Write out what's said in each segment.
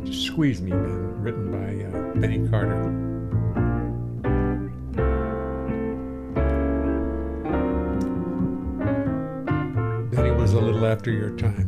Just Squeeze Me, Ben, written by Benny Carter. Benny was a little after your time.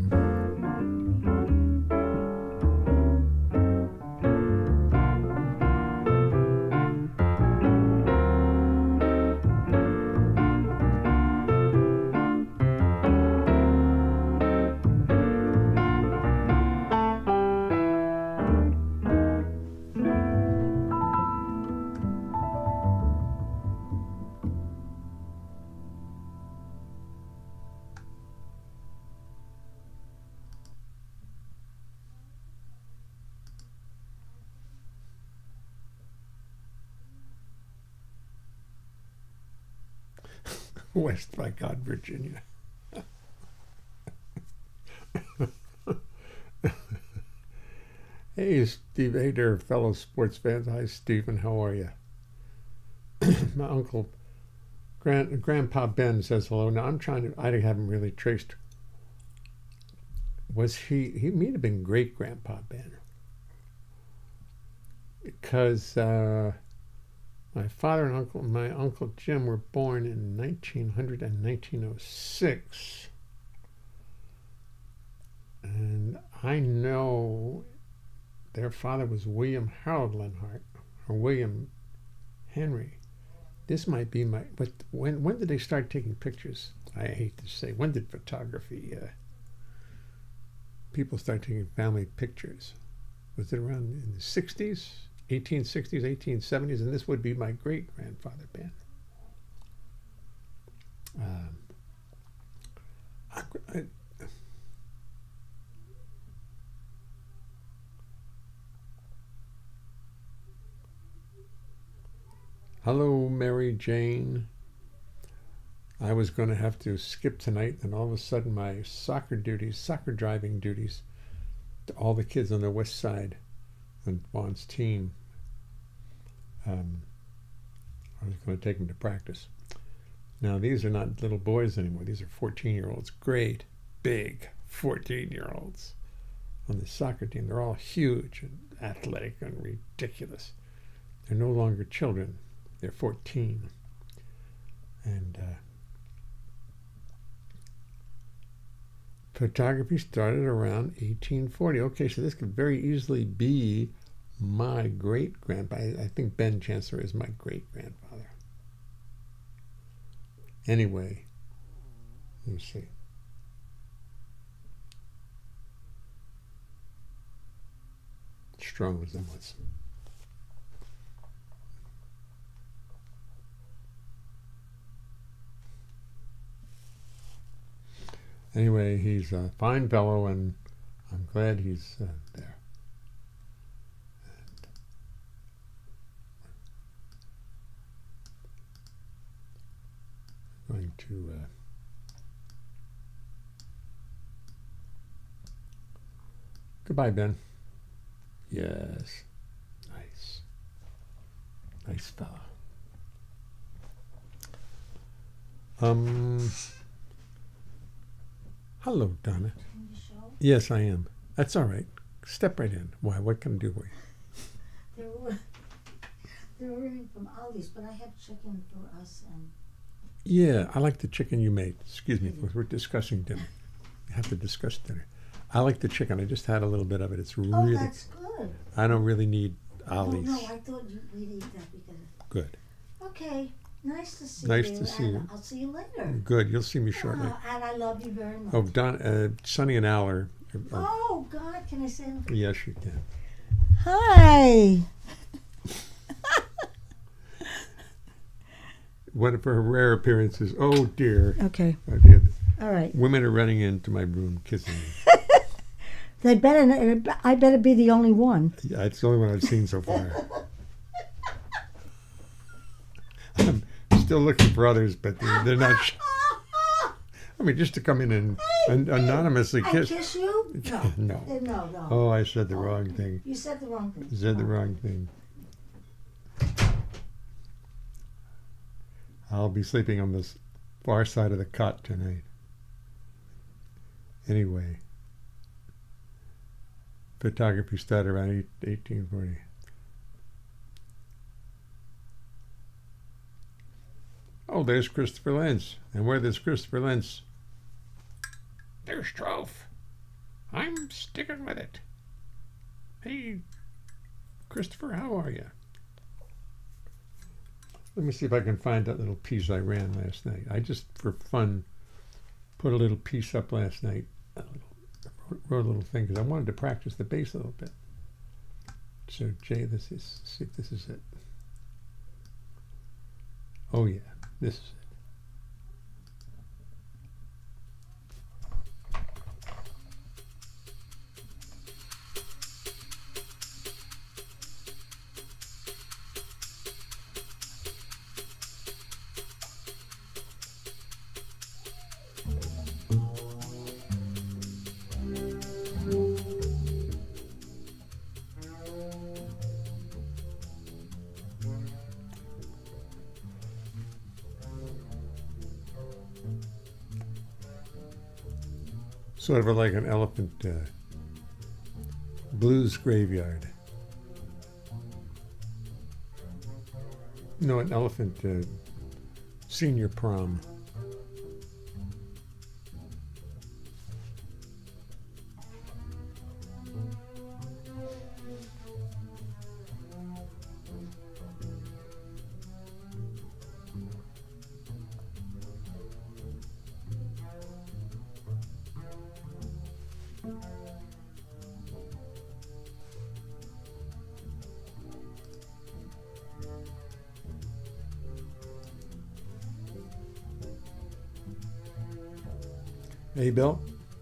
West by God, Virginia. Hey, Steve. Hey there, fellow sports fans. Hi, Stephen. How are you? My uncle, Grandpa Ben says hello. Now, I haven't really traced. Was he may have been great Grandpa Ben. Because my father and my Uncle Jim were born in 1900 and 1906. And I know their father was William Harold Leonhart, or William Henry. This might be but when did they start taking pictures? I hate to say, when did photography, people start taking family pictures? Was it around in the 60s? 1860s, 1870s, and this would be my great-grandfather, Ben. Hello, Mary Jane. I was going to have to skip tonight, and all of a sudden my soccer driving duties, to all the kids on the west side on Vaughn's team, I was going to take them to practice. Now, these are not little boys anymore. These are 14-year-olds. Great, big 14-year-olds on the soccer team. They're all huge and athletic and ridiculous. They're no longer children. They're 14. And photography started around 1840. Okay, so this could very easily be my great-grandpa. I think Ben Chancellor is my great-grandfather. Anyway, let me see. Strong resemblance. Anyway, he's a fine fellow, and I'm glad he's there. And going to goodbye, Ben. Yes, nice fella. Hello, Donna. In the show? Yes, I am. That's all right. Step right in. Why? What can I do for you? They're ordering from Aldi's, but I have chicken for us and. Yeah, I like the chicken you made. Excuse me, folks. We're discussing dinner. We have to discuss dinner. I like the chicken. I just had a little bit of it. It's really. Oh, that's good. I don't really need Aldi's. No, I thought we'd eat that because. Good. Okay. Nice to see you. Nice to see you. I'll see you later. Good. You'll see me shortly. And I love you very much. Oh, Don, Sonny and Al are. Oh, God. Can I say them? Yes, you can. Hi. One of her rare appearances. Oh, dear. Okay. Oh, dear. All right. Women are running into my room kissing me. I better be the only one. Yeah, it's the only one I've seen so far. I'm still looking for others, but they're not. I mean, just to come in and anonymously kiss. Kiss you? No. No. No. Oh, I said the wrong thing. You said the wrong thing. You said the wrong thing. I'll be sleeping on this far side of the cot tonight. Anyway. photography started around 1840. Oh, there's Christopher Lentz. And where there's Christopher Lentz, there's Strofe. I'm sticking with it. Hey, Christopher, how are you? Let me see if I can find that little piece I ran last night. I just, for fun, put a little piece up last night. Wrote a little thing because I wanted to practice the bass a little bit. So, Jay, see if this is it. Oh, yeah, this is it. Sort of like an elephant blues graveyard. No, an elephant senior prom. Hey, Bill.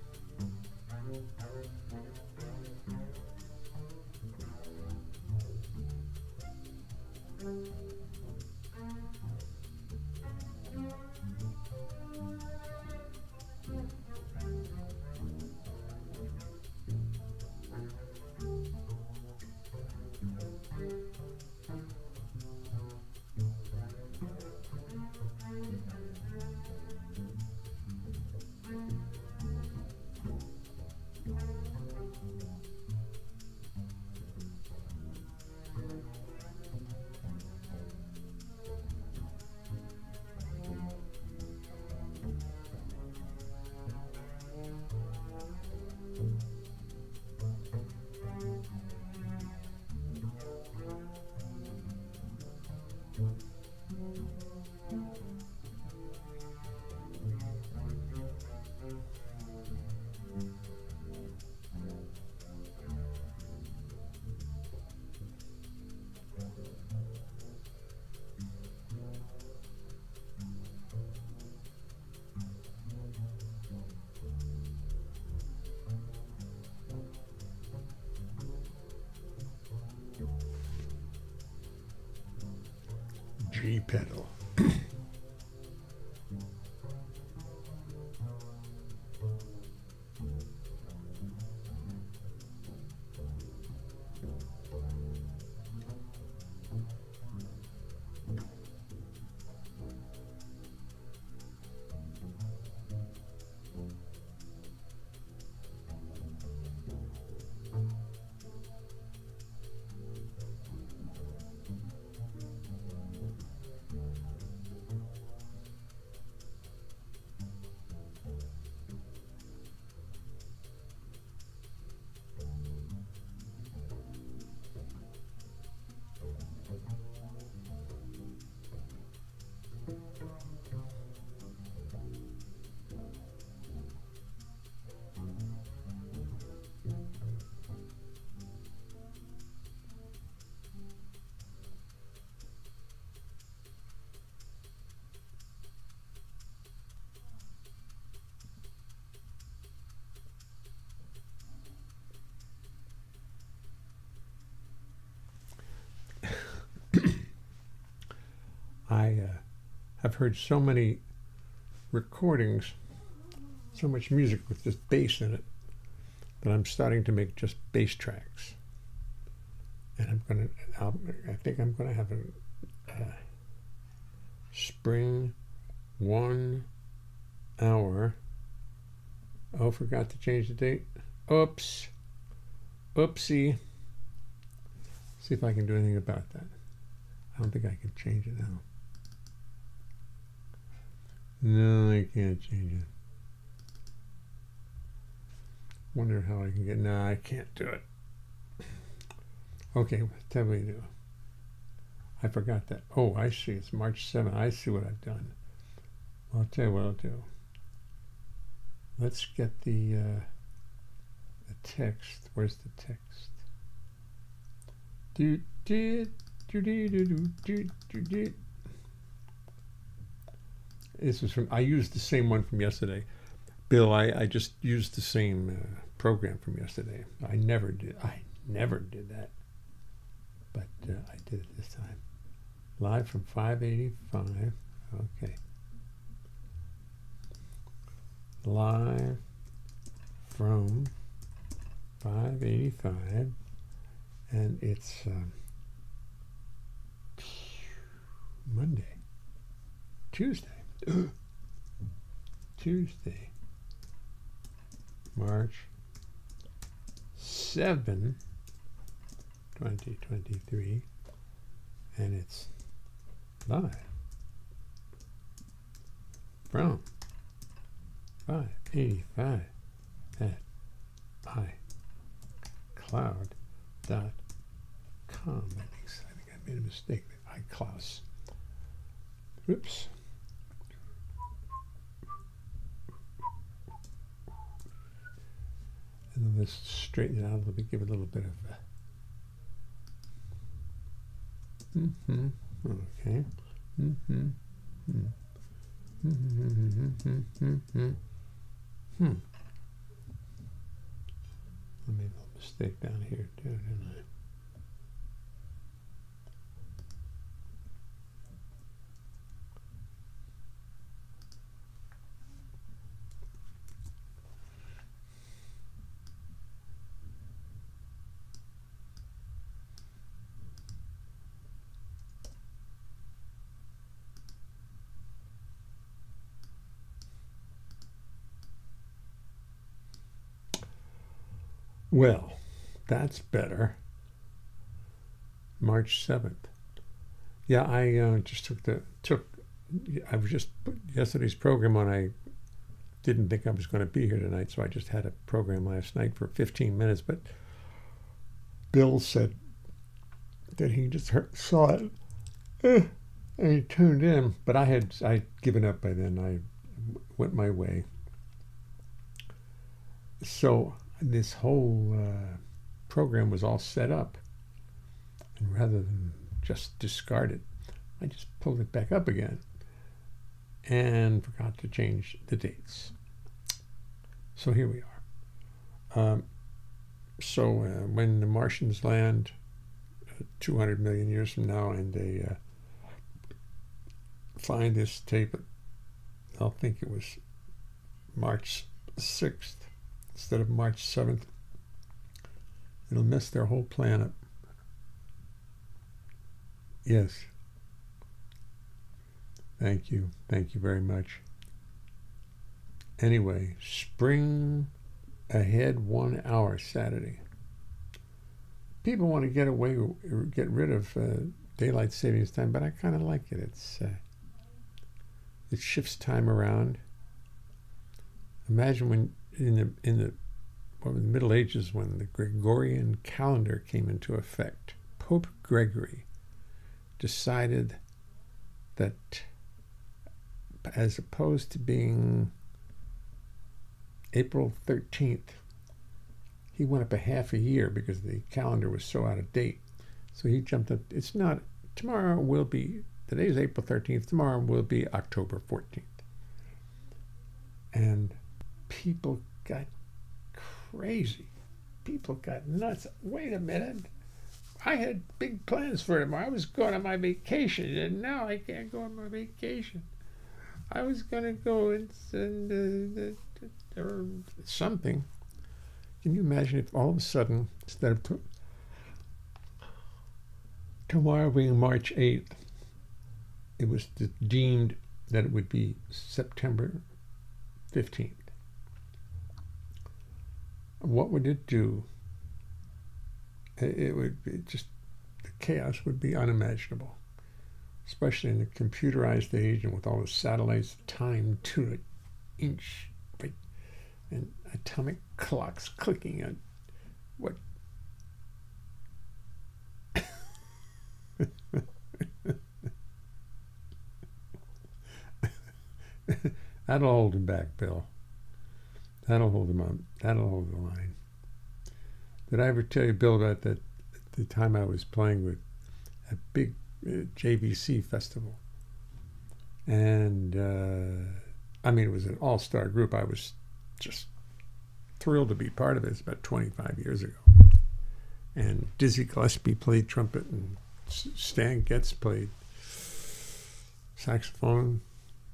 G pedal. I have heard so many recordings, so much music with just bass in it, that I'm starting to make just bass tracks. And I think I'm gonna have a spring 1 hour. Oh, forgot to change the date. Oops. Oopsie. See if I can do anything about that. I don't think I can change it now. No, I can't change it. Wonder how I can get. No, I can't do it. Okay, tell me what to do. I forgot that. Oh, I see. It's March 7th. I see what I've done. Well, I'll tell you what I'll do. Let's get the text. Where's the text? This is from. I used the same one from yesterday. Bill, I just used the same program from yesterday. I never did that, but I did it this time. Live from 585. Okay. Live from 585, and it's Tuesday, March 7, 2023, and it's live from 585 at iCloud.com. I think I made a mistake there. iCloud. Oops. And then let's straighten it out a little bit, give it a little bit of okay. I made a little mistake down here too, didn't I? Well, that's better. March 7th. Yeah, I just I was just put yesterday's program on. I didn't think I was going to be here tonight, so I just had a program last night for 15 minutes. But Bill said that he just saw it and he tuned in. But I'd given up by then. I went my way. So this whole program was all set up, and rather than just discard it, I just pulled it back up again and forgot to change the dates. So here we are. When the Martians land 200 million years from now and they find this tape, they'll think it was March 6th. Instead of March 7th, it'll mess their whole planet. Yes. Thank you. Thank you very much. Anyway, spring ahead 1 hour Saturday. People want to get rid of daylight savings time, but I kind of like it. It shifts time around. Imagine when in the Middle Ages, when the Gregorian calendar came into effect, Pope Gregory decided that as opposed to being April 13th, he went up a half a year because the calendar was so out of date. So he jumped up. Today's April 13th, tomorrow will be October 14th. And people got crazy. People got nuts. Wait a minute. I had big plans for tomorrow. I was going on my vacation, and now I can't go on my vacation. I was going to go and send or something. Can you imagine if all of a sudden, instead of tomorrow being March 8th, it was deemed that it would be September 15th? What would it do it would be just, the chaos would be unimaginable, especially in the computerized age and with all the satellites timed to an inch, right, and atomic clocks clicking on what. That'll hold him back, Bill. That'll hold him up. That'll hold the line. Did I ever tell you, Bill, about that the time I was playing with a big JVC festival? And I mean, it was an all-star group. I was just thrilled to be part of it. It's about 25 years ago. And Dizzy Gillespie played trumpet, and Stan Getz played saxophone.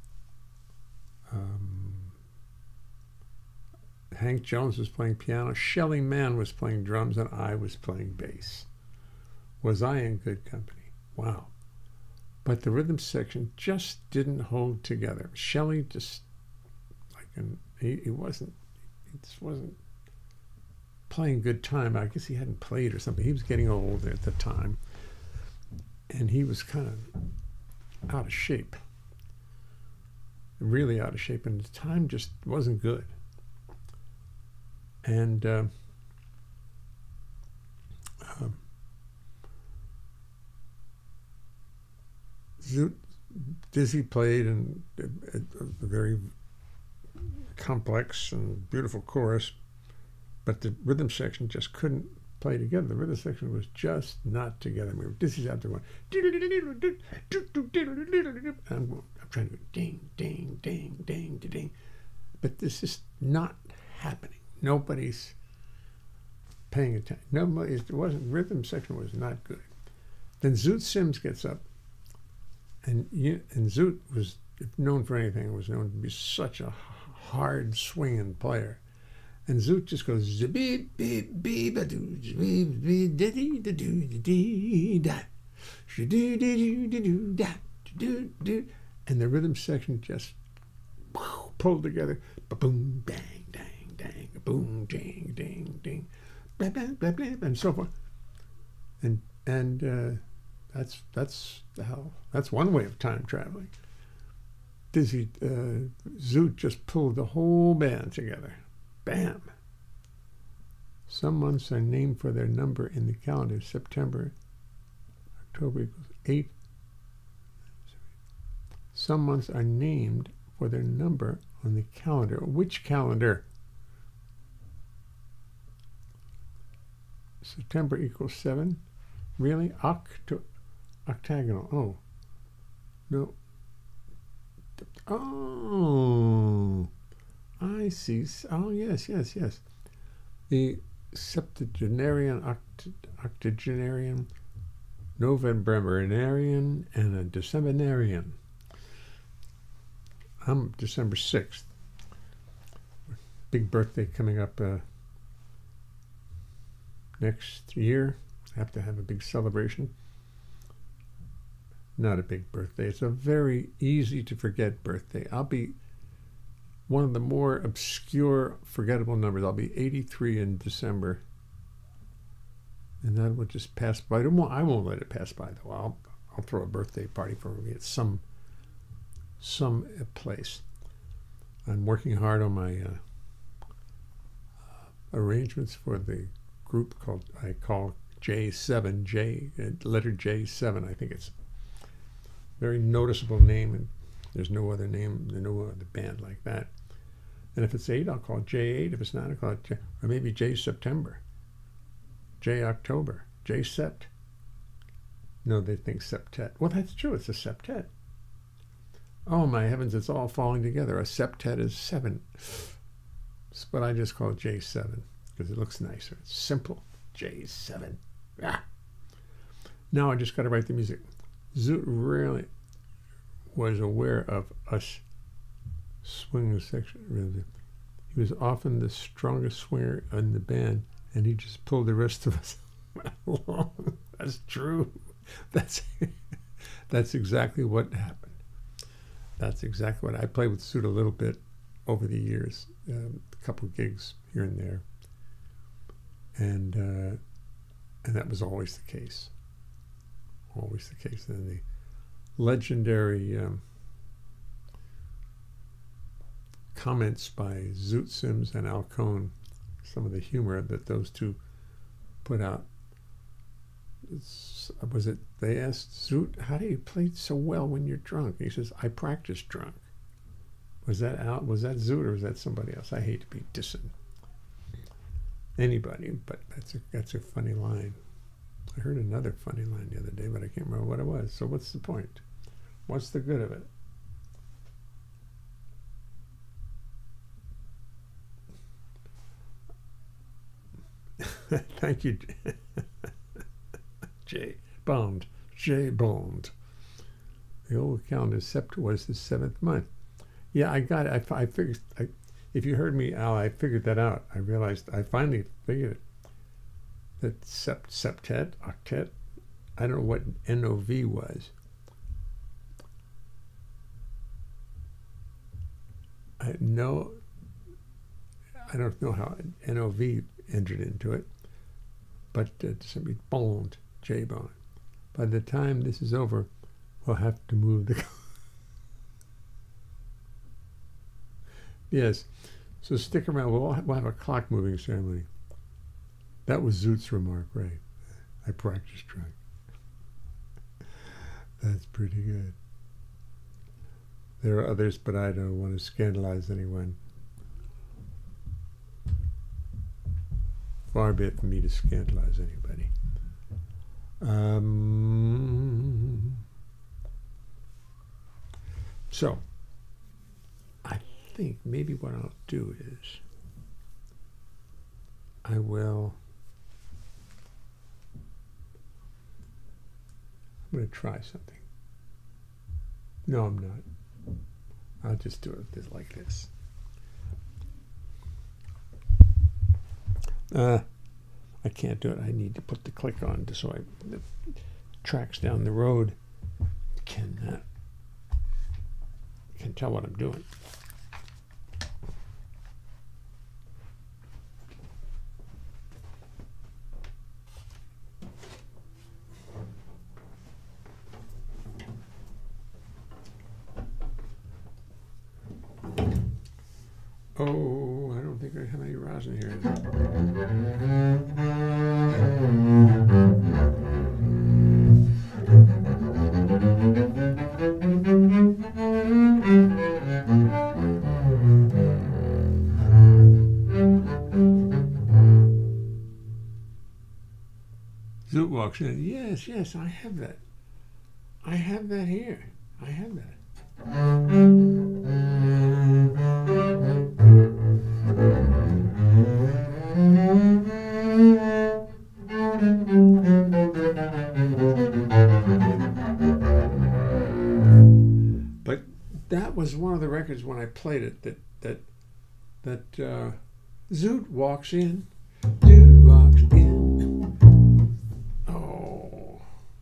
Hank Jones was playing piano. Shelly Mann was playing drums, and I was playing bass. Was I in good company? Wow. But the rhythm section just didn't hold together. Shelly just, like, he just wasn't playing good time. I guess he hadn't played or something. He was getting old at the time. And he was kind of out of shape. Really out of shape. And the time just wasn't good. And Dizzy played in a very complex and beautiful chorus, but the rhythm section just couldn't play together. The rhythm section was just not together. I mean, Dizzy's out there going, I'm trying to go ding, ding, ding, ding, ding, but this is not happening. Nobody's paying attention. Rhythm section was not good. Then Zoot Sims gets up, and Zoot was, if known for anything, was known to be such a hard swinging player. And Zoot just goes beep beep beep da da and the rhythm section just pulled together, boom, bang, dang, dang, boom, ding, ding, ding, blah, blah, blah, blah, and so forth. And that's one way of time traveling. Dizzy Zoot just pulled the whole band together. Bam! Some months are named for their number in the calendar. September, October equals 8. Some months are named for their number on the calendar. Which calendar? September equals 7. Really? Octagonal. Oh. No. Oh. I see. Oh, yes. The septuagenarian, octogenarian, Novembrarian, and a Decemberarian. I'm December 6th. Big birthday coming up next year. I have to have a big celebration. Not a big birthday. It's a very easy to forget birthday. I'll be one of the more obscure, forgettable numbers. I'll be 83 in December. And that will just pass by. I won't let it pass by, though. I'll throw a birthday party for me at some place. I'm working hard on my arrangements for the group I call J7, letter J7. I think it's a very noticeable name, and there's no other band like that. And if it's 8, I'll call it J8. If it's 9, I'll call it or maybe J September, J October, J Sept. No, they think septet. Well, that's true. It's a septet. Oh, my heavens, it's all falling together. A septet is 7. But I just call it J7 because it looks nicer. It's simple. J7. Ah. Now I just got to write the music. Zoot really was aware of us swinging section. He was often the strongest swinger in the band, and he just pulled the rest of us along. That's true. That's exactly what happened. That's exactly what I played with Zoot a little bit over the years, a couple gigs here and there, And that was always the case. Always the case. And the legendary comments by Zoot Sims and Al Cohn, some of the humor that those two put out. They asked Zoot, how do you play so well when you're drunk? He says, I practice drunk. Was that Zoot or was that somebody else? I hate to be dissing anybody, but that's a funny line. I heard another funny line the other day, but I can't remember what it was. So what's the point? What's the good of it? Thank you, J. Bond. The old calendar, Sept was the 7th month. Yeah, I got it. I figured. If you heard me, Al, I figured that out. I realized. I finally figured it. That septet, octet. I don't know what NOV was. I don't know how NOV entered into it, but somebody Bond, J Bond. By the time this is over, we'll have to move the. Yes, so stick around. We'll have a clock moving ceremony. That was Zoot's remark, right? I practice drunk. That's pretty good. There are others, but I don't want to scandalize anyone. Far be it from me to scandalize anybody. So, I think maybe what I'll do is I'm going to try something. No, I'm not. I'll just do it like this. I can't do it. I need to put the click on so the tracks down the road can tell what I'm doing. Oh, I don't think I have any rosin here. Zoot walks in. Yes, I have that. I have that here. I have that. But that was one of the records when I played it that Zoot walks in. Zoot walks in. Oh.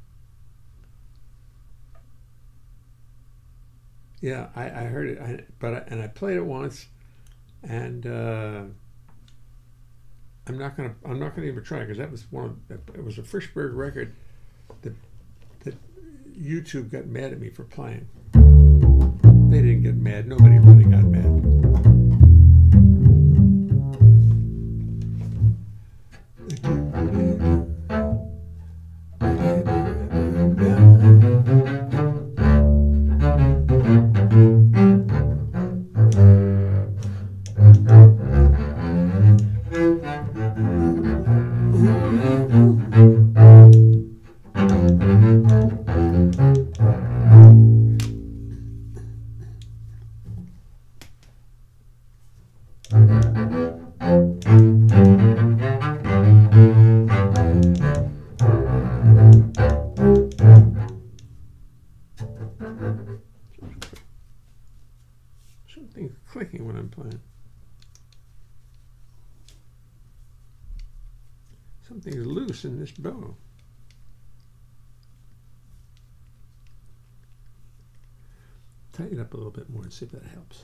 Yeah, I heard it, and I played it once, and I'm not gonna even try because that was it was a Frischberg record that YouTube got mad at me for playing. They didn't get mad. Nobody really got mad. Something's clicking when I'm playing. Something's loose in this bow. Tighten it up a little bit more and see if that helps.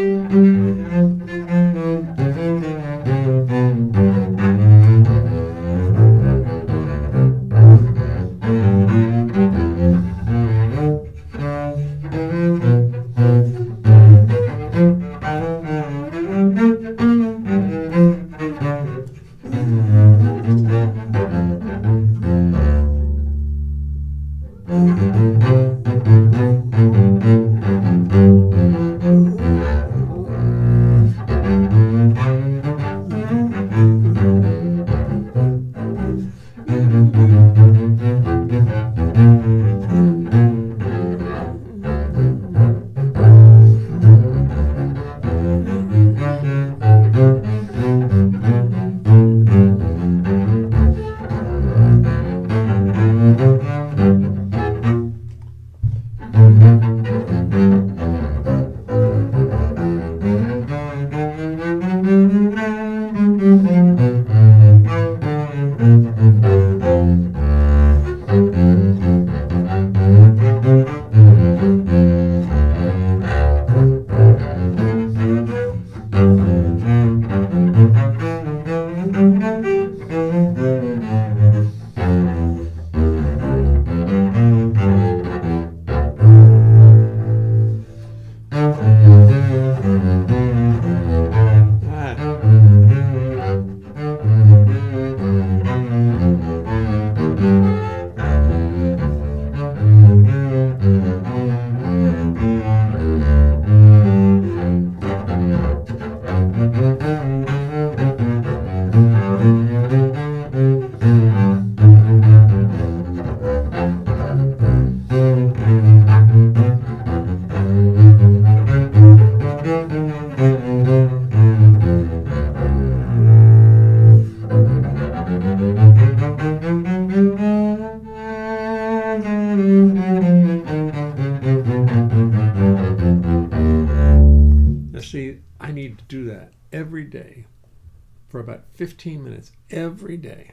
See, I need to do that every day for about 15 minutes every day.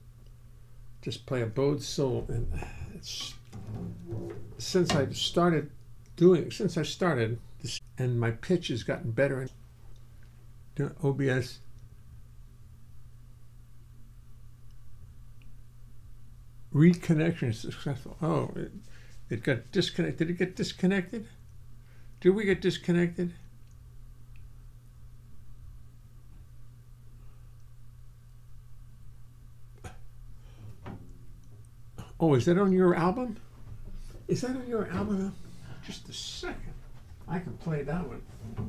Just play a bowed soul, and it's since I started this, and my pitch has gotten better. And doing OBS, reconnection is successful. Oh, it got disconnected. Did it get disconnected? Did we get disconnected? Oh, is that on your album? Is that on your album? Just a second. I can play that one.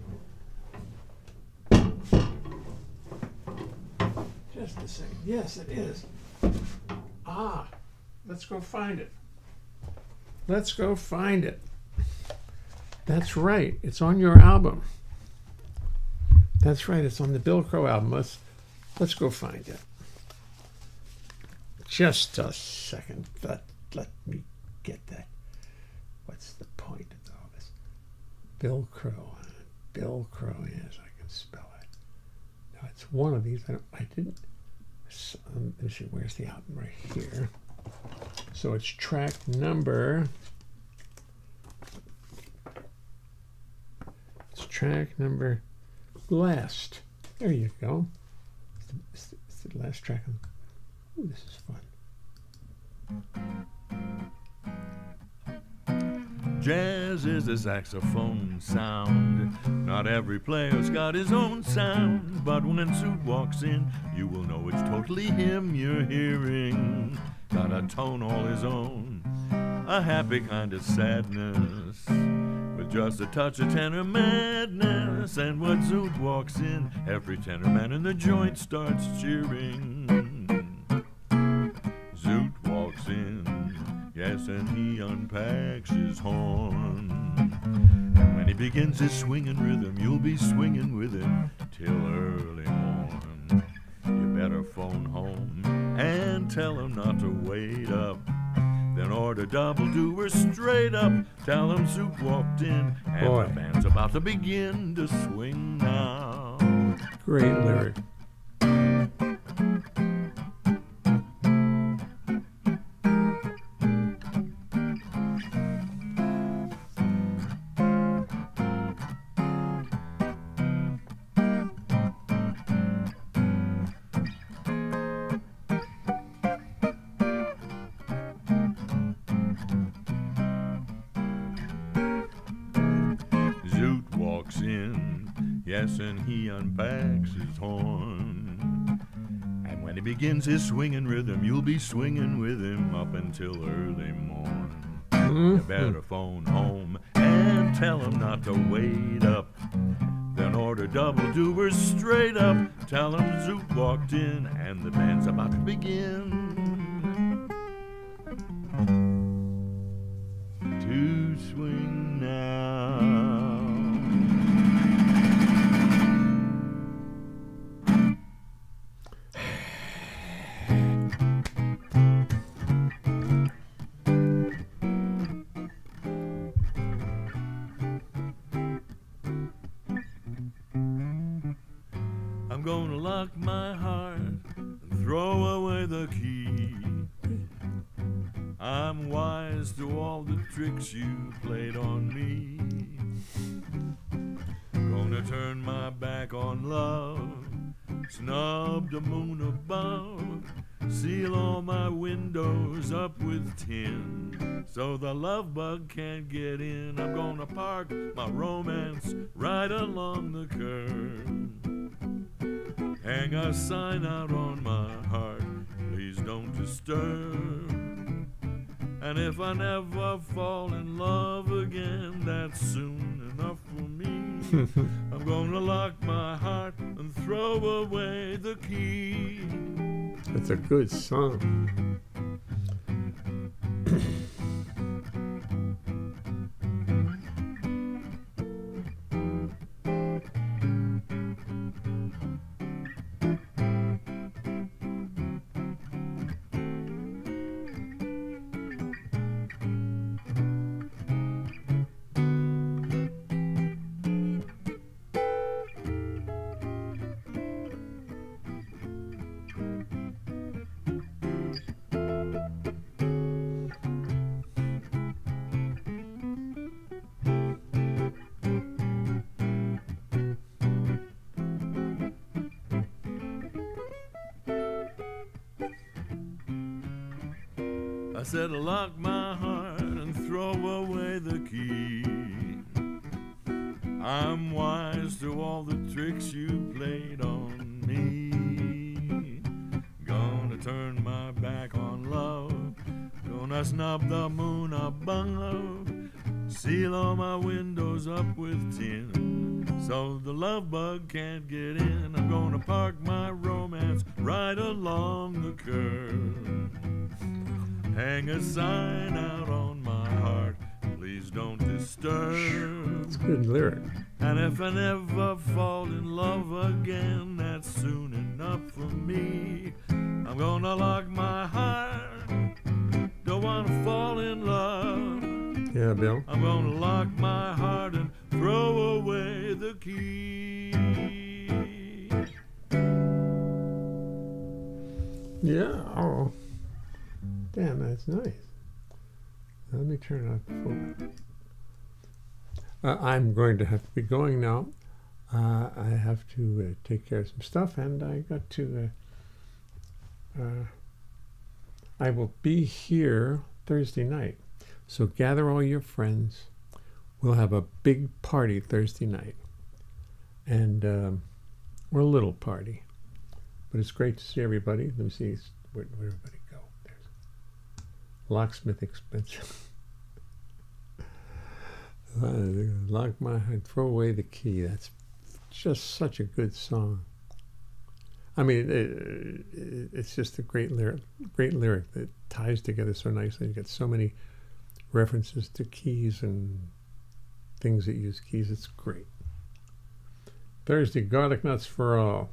Just a second. Yes, it is. Ah, let's go find it. Let's go find it. That's right. It's on your album. That's right. It's on the Bill Crow album. Let's go find it. Just a second. Let me get that. What's the point of all this? Bill Crow. Bill Crow. Yes, I can spell it. Now it's one of these. I didn't. Let me see. Where's the album? Right here. So it's track number. It's track number last. There you go. It's the last track. Ooh, this is fun. Jazz is the saxophone sound. Not every player's got his own sound, but when Zoot walks in, you will know it's totally him you're hearing. Got a tone all his own, a happy kind of sadness, with just a touch of tenor madness. And when Zoot walks in, every tenor man in the joint starts cheering. Zoot walks in, yes, and he unpacks his horn. And when he begins his swinging rhythm, you'll be swinging with him till early morn. You better phone home and tell him not to wait up. Then order double doer straight up. Tell him Zoot walked in, and Boy. the band's about to begin to swing now. Great lyric. Yes, and he unpacks his horn. And when he begins his swinging rhythm, you'll be swinging with him up until early morn. You better phone home and tell him not to wait up. Then order double doers straight up. Tell him Zoot walked in and the band's about to begin. To swing now. I'm gonna lock my heart and throw away the key. I'm wise to all the tricks you played on me. Gonna turn my back on love, snub the moon above, seal all my windows up with tin, so the love bug can't get in. I'm gonna park my romance right along the curb, hang a sign out on my heart, please don't disturb. And if I never fall in love again, that's soon enough for me. I'm gonna lock my heart and throw away the key. That's a good song. I said lock my heart and throw away the key. I'm wise to all the tricks you played on me. Gonna turn my back on love, gonna snub the moon above, seal all my windows up with tin, so the love bug can't get in. I'm gonna park my romance right along the curb, hang a sign out on my heart, please don't disturb. It's a good lyric. And if I never fall in love again, that's soon enough for me. I'm gonna lock my heart, don't wanna fall in love. Yeah, Bill. I'm gonna lock my heart and throw away the key. Yeah. Oh. Damn, that's nice. Let me turn off the phone. I'm going to have to be going now. I have to take care of some stuff, and I got to. I will be here Thursday night, so gather all your friends. We'll have a big party Thursday night, and or a little party, but it's great to see everybody. Let me see where everybody go. There's Locksmith Expensive. Lock my heart, throw away the key. That's just such a good song. I mean, it's just a great lyric that ties together so nicely. You get so many references to keys and things that use keys. It's great. Thursday, garlic nuts for all.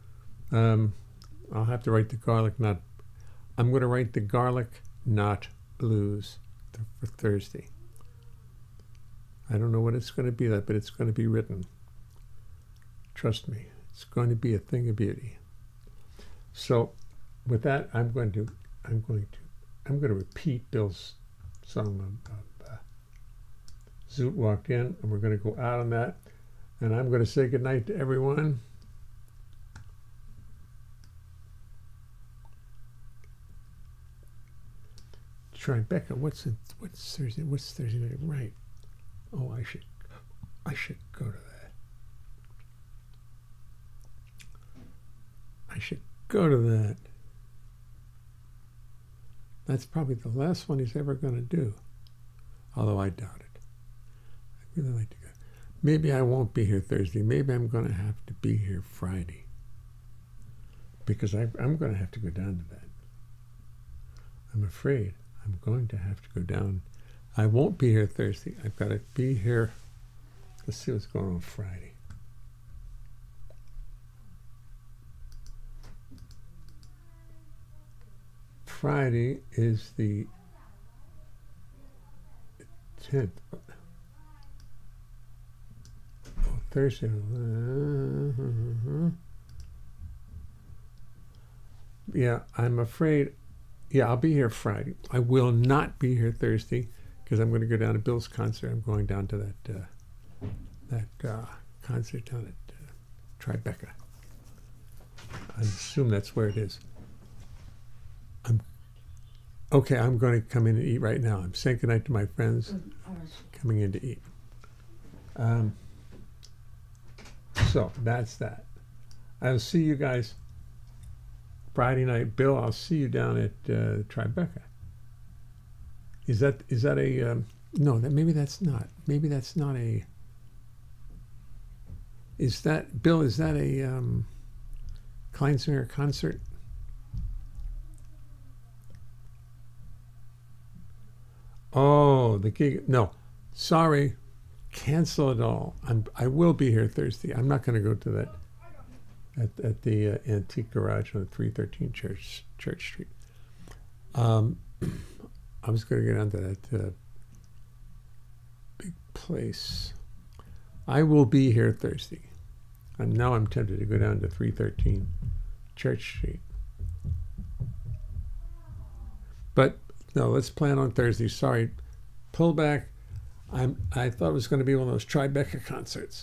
I'll have to write the garlic nut. I'm going to write the garlic nut blues for Thursday. I don't know what it's going to be like, but it's going to be written. Trust me, it's going to be a thing of beauty. So, with that, I'm going to repeat Bill's song of Zoot Walked In, and we're going to go out on that, and I'm going to say goodnight to everyone. Tribeca, what's Thursday? What's Thursday night? Right. Oh, I should go to that. I should go to that. That's probably the last one he's ever going to do. Although I doubt it. I'd really like to go. Maybe I won't be here Thursday. Maybe I'm going to have to be here Friday. Because I'm going to have to go down to that. I'm afraid I'm going to have to go down. I won't be here Thursday. I've got to be here. Let's see what's going on Friday. Friday is the 10th. Oh, Thursday. Yeah, I'm afraid. Yeah, I'll be here Friday. I will not be here Thursday because I'm going to go down to Bill's concert. I'm going down to that concert down at Tribeca. I assume that's where it is. I'm going to come in and eat right now. I'm saying goodnight to my friends. Coming in to eat. So that's that. I'll see you guys Friday night. Bill, I'll see you down at Tribeca. Is that a no? That maybe that's not. Maybe that's not a. Is that Bill? Is that a Kleinsinger concert? Oh, the gig. No, sorry, cancel it all. I will be here Thursday. I'm not going to go to that at the Antique Garage on 313 Church Street. I was going to get onto that big place. I will be here Thursday. Now I'm tempted to go down to 313 Church Street. But no, let's plan on Thursday. Sorry, pull back. I thought it was going to be one of those Tribeca concerts.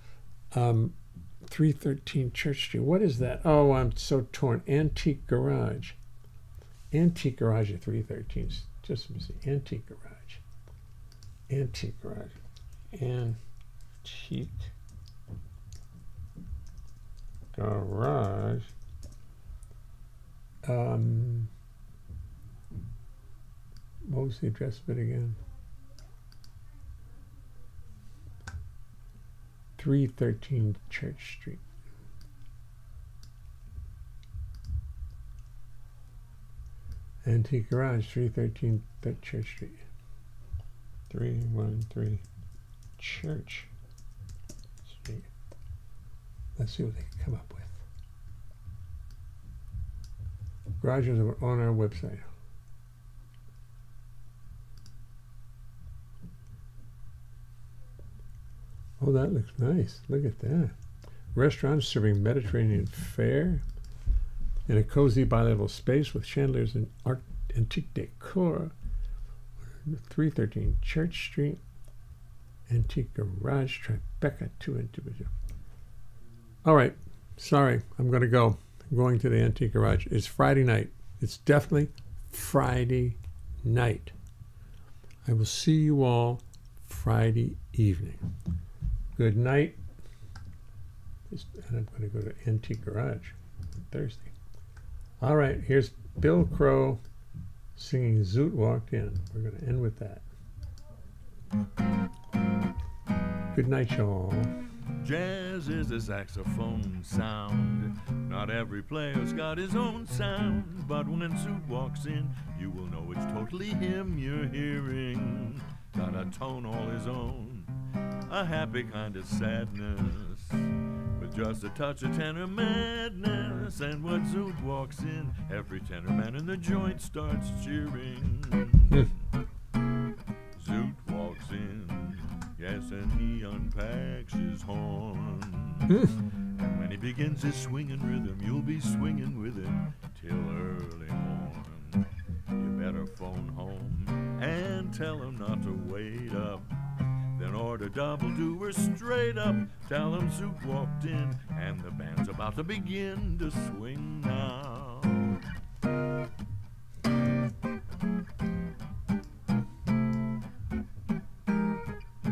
313 Church Street. What is that? Oh, I'm so torn. Antique Garage. Antique Garage at 313. Just let me see. Antique Garage. Antique Garage. Antique Garage. What was the address of it again? 313 Church Street. Antique Garage, 313 Church Street. 313 Church Street. Let's see what they can come up with. Garages are on our website. Oh, that looks nice. Look at that. Restaurant serving Mediterranean fare in a cozy bi-level space with chandeliers and antique decor. 313 Church Street. Antique Garage, Tribeca, 212. All right. Sorry. I'm going to go. I'm going to the Antique Garage. It's Friday night. It's definitely Friday night. I will see you all Friday evening. Good night. And I'm going to go to Antique Garage on Thursday. All right, here's Bill Crow singing Zoot Walked In. We're going to end with that. Good night, y'all. Jazz is a saxophone sound. Not every player's got his own sound, but when Zoot walks in, you will know it's totally him you're hearing. Got a tone all his own, a happy kind of sadness, with just a touch of tenor madness. And when Zoot walks in, every tenor man in the joint starts cheering. Zoot walks in, yes, and he unpacks his horn. And when he begins his swinging rhythm, you'll be swinging with him till early morn. You better phone home and tell him not to wait up. Then order double doer straight up. Tell him Zoot walked in, and the band's about to begin to swing now.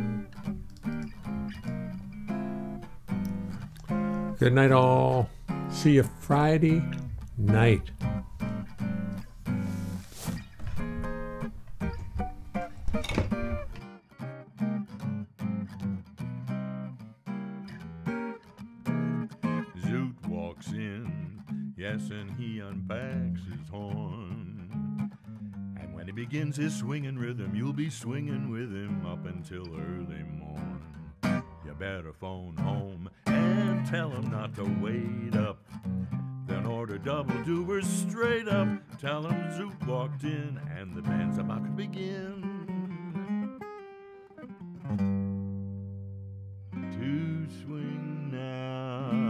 Good night, all. See you Friday night. Zoot walks in, yes, and he unpacks his horn. And when he begins his swinging rhythm, you'll be swinging with him up until early morn. You better phone home and tell him not to wait up. Then order double dubers straight up. Tell him Zoot walked in and the band's about to begin. To swing now.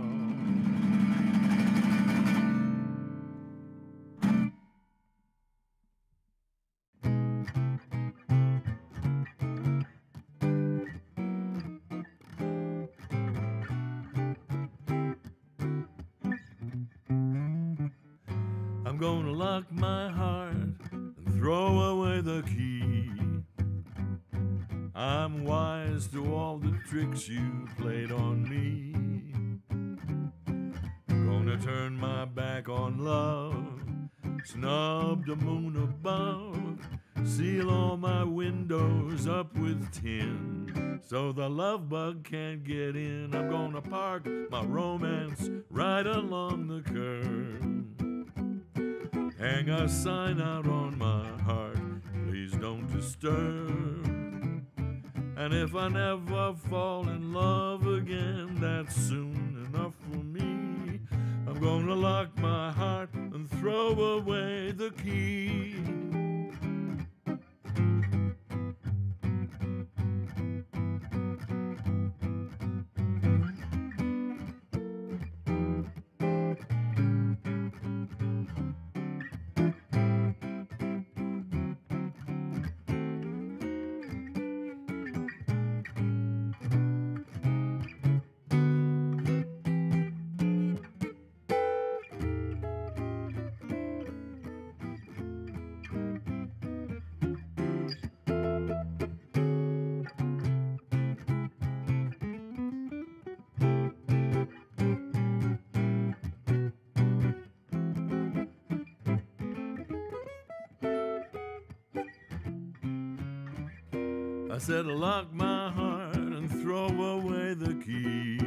I'm gonna lock my heart and throw away the key. I'm wise to all the tricks you played on me. Gonna turn my back on love, snub the moon above, seal all my windows up with tin, so the love bug can't get in. I'm gonna park my romance right along the curb, hang a sign out on my heart, please don't disturb. And if I never fall in love again, that's soon enough for me. I'm gonna lock my heart and throw away the key. I said lock my heart and throw away the key.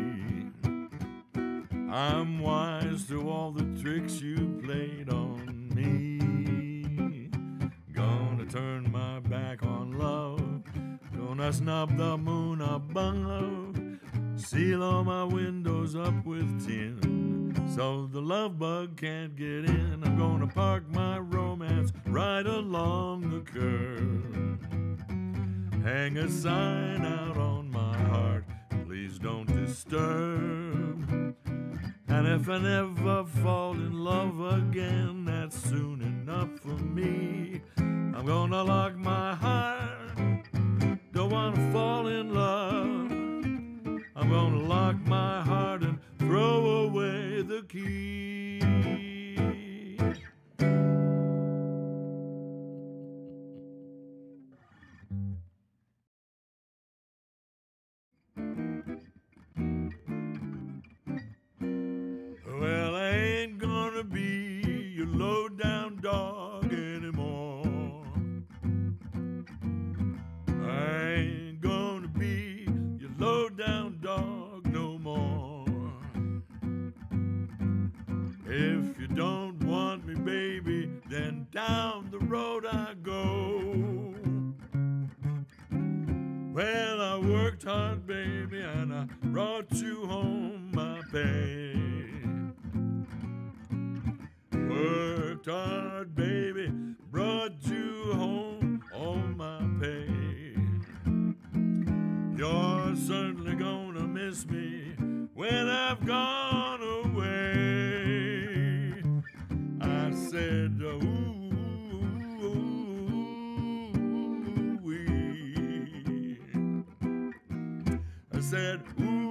I'm wise to all the tricks you played on me. Gonna turn my back on love, gonna snub the moon above, seal all my windows up with tin, so the love bug can't get in. I'm gonna park my romance right along the curb, hang a sign out on my heart, please don't disturb. And if I never fall in love again, that's soon enough for me. I'm gonna lock my heart, don't wanna fall in love. I'm gonna lock my heart and throw away the key. Well, I ain't gonna be your low-down dog anymore. I ain't gonna be your low-down dog no more. If you don't want me, baby, then down the road I go. Well, I worked hard, baby, and I brought you home my pay. Worked hard, baby, brought you home all my pay. You're certainly gonna miss me when I've gone away. I said, ooh-wee. I said,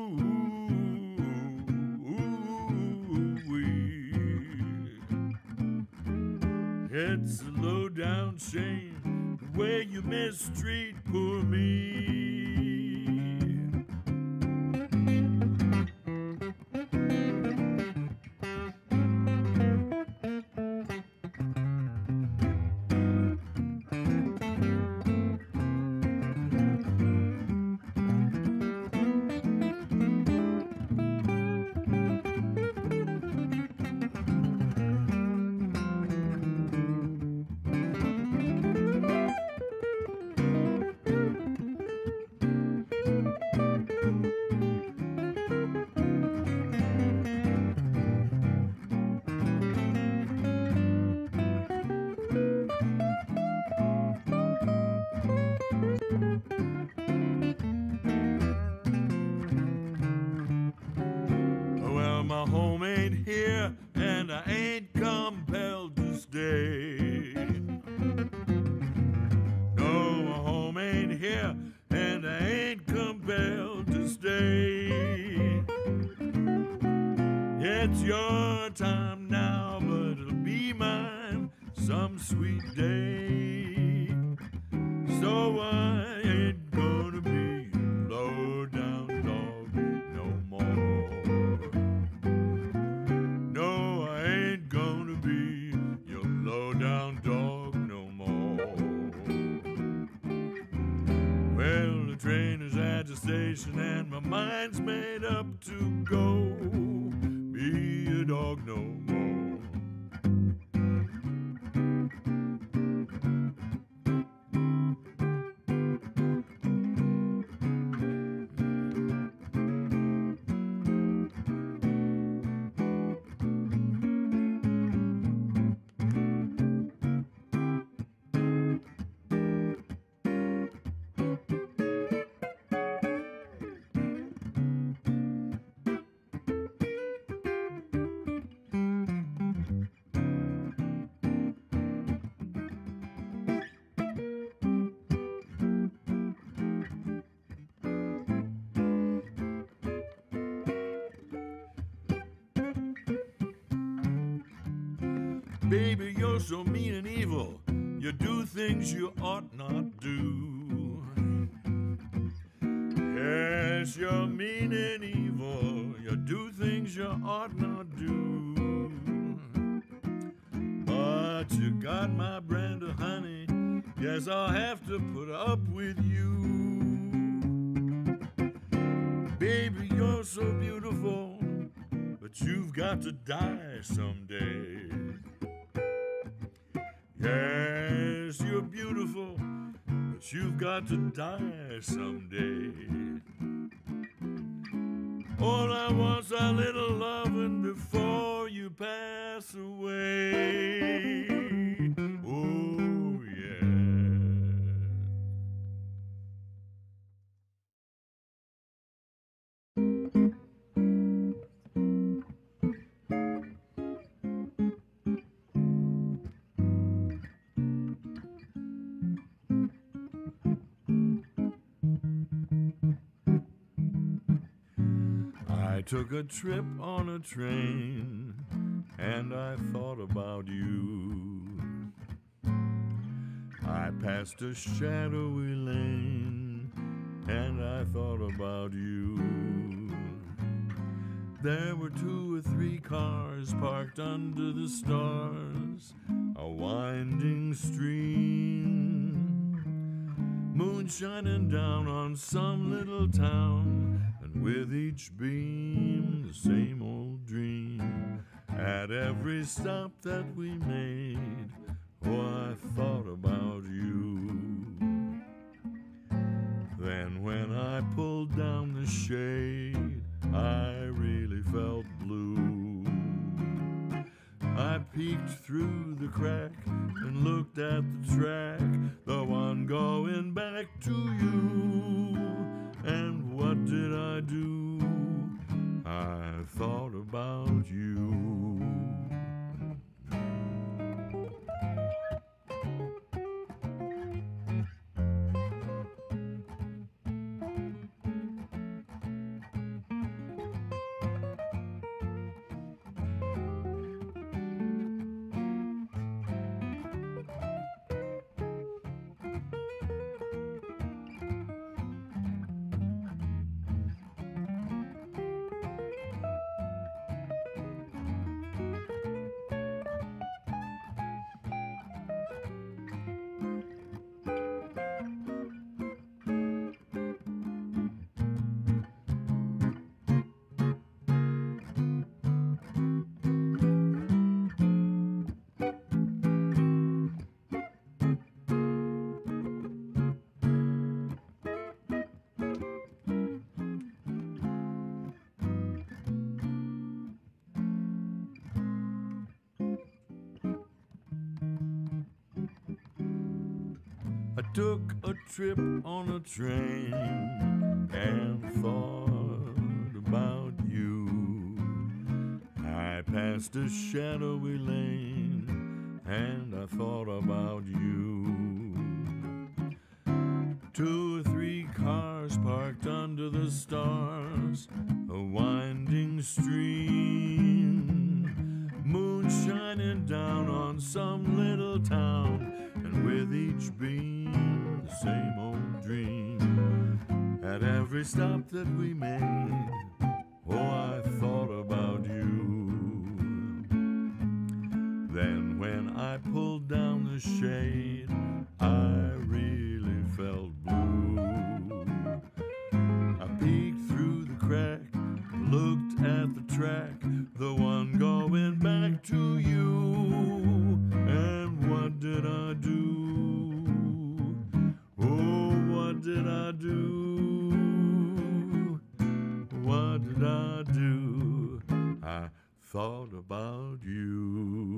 it's a low-down shame the way you mistreat poor me. It's your time now, but it'll be mine some sweet day. So I ain't gonna be low down dog no more. No, I ain't gonna be your low down dog no more. Well, the train is at the station and my mind's made up to go be a dog no more. Baby, you're so mean and evil. You do things you ought not do. Yes, you're mean and evil. You do things you ought not do. But you got my brand of honey. Yes, I'll have to put up with you. Baby, you're so beautiful, but you've got to die someday. Yes, you're beautiful, but you've got to die someday. All I want's a little loving before you pass away. Oh, yeah. I took a trip on a train and I thought about you. I passed a shadowy lane and I thought about you. There were 2 or 3 cars parked under the stars, a winding stream, moon shining down on some little town, and with each beam the same old dream. At every stop that we made, oh, I thought about you. Then when I pulled down the shade, I really felt blue. I peeked through the crack and looked at the track, the one going back to you. And what did I do? I thought about you. I took a trip on a train and thought about you. I passed a shadowy lane and I thought about you. 2 or 3 cars parked under the stars, a winding stream, the town, and with each beam, the same old dream. At every stop that we made, oh, I thought about you. Then when I pulled down the shade, I really felt blue. I peeked through the crack, looked at the track, the one going back to you. And what did I do? Oh, what did I do? What did I do? I thought about you.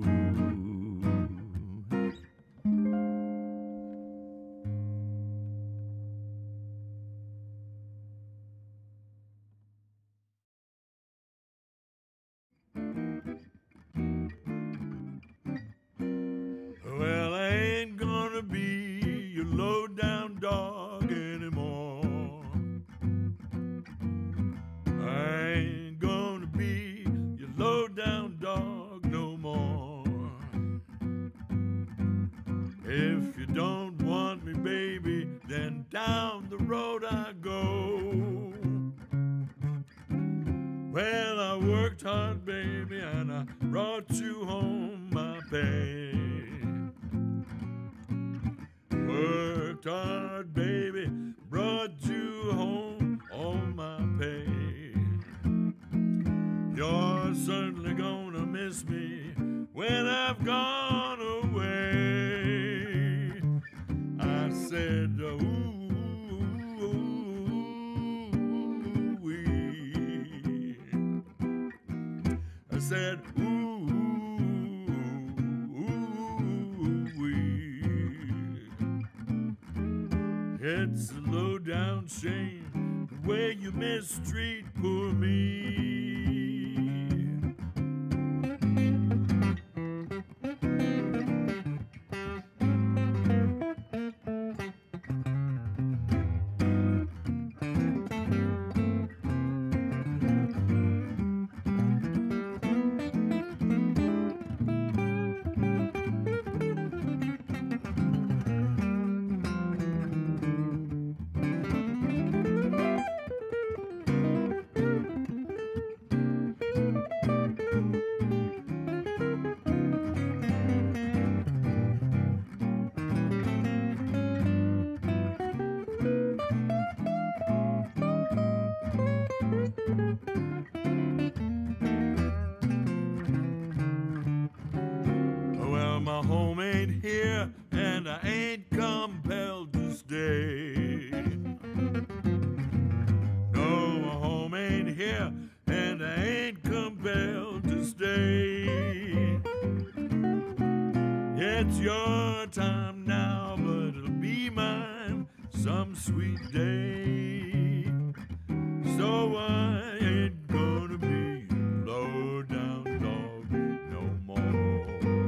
Well, I ain't gonna be your low-down dog anymore. I ain't gonna be your low-down dog no more. If you don't want me, baby, then down the road I go. Well, I worked hard, baby, and I brought you home my pay. Worked hard, baby, brought you home all my pay. You're certainly gonna miss me when I've gone away. I said, ooh-wee. I said, ooh-wee. It's a low-down shame the way you mistreat poor me. Well, my home ain't here, and I ain't compelled to stay. No, my home ain't here, and I ain't compelled to stay. It's your time now, but it'll be mine some sweet day. So I ain't gonna be a low-down dog no more.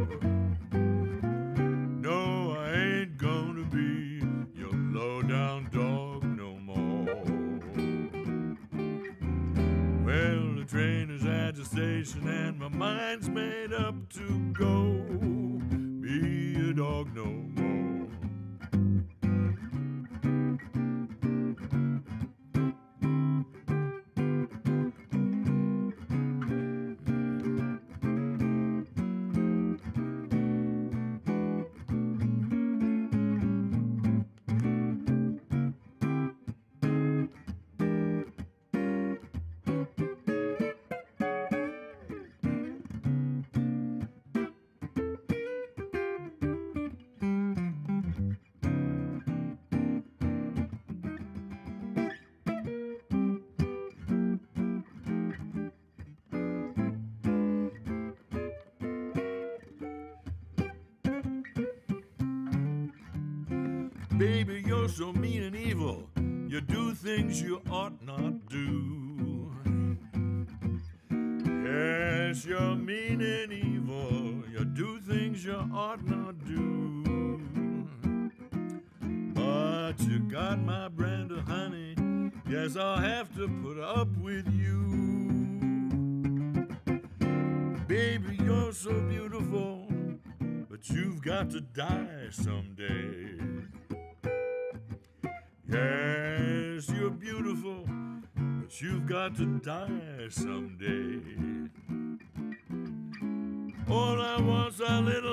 No, I ain't gonna be your low-down dog no more. Well, the train is at the station and my mind's made up to go. Be a dog no more. Baby, you're so mean and evil. You do things you ought not do. Yes, you're mean and evil. You do things you ought not do. But you got my brand of honey. Yes, I'll have to put up with you. Baby, you're so beautiful, but but you've got to die someday. Yes, you're beautiful, but you've got to die someday. All I want's a little